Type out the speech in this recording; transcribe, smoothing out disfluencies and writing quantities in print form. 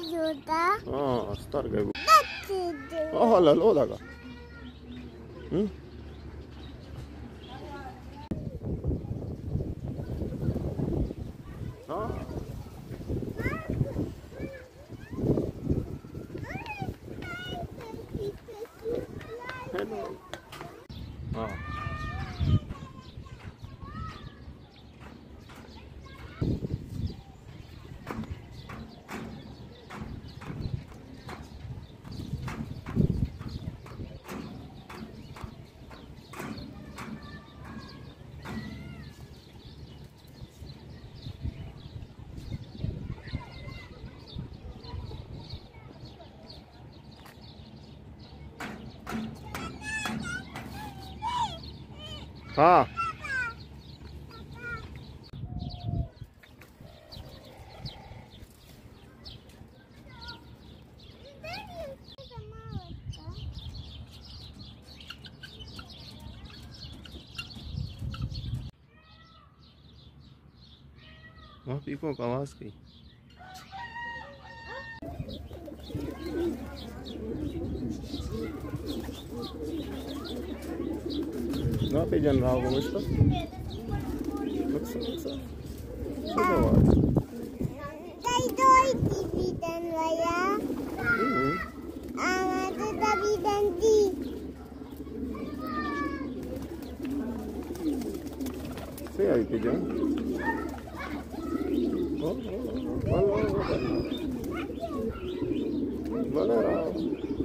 Stargaj. Ahalla loodaga. हाँ वहाँ पीकों का आवाज की ना पे जन रहा होगा मुझको से आई थी जन बना रहा